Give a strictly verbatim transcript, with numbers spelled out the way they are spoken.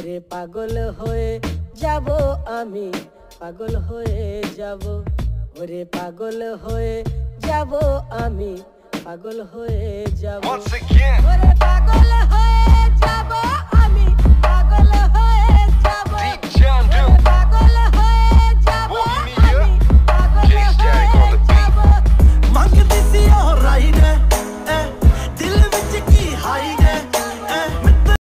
ওরে পাগল হয়ে যাব আমি, পাগল হয়ে যাব, ওরে পাগল হয়ে যাব আমি, পাগল হয়ে যাব, Once again. ওরে পাগল হয়ে যাব।